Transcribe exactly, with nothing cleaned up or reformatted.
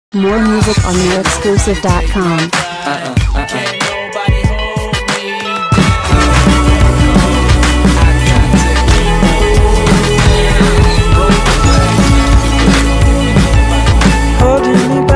More music on more exclusive dot com. Uh-uh.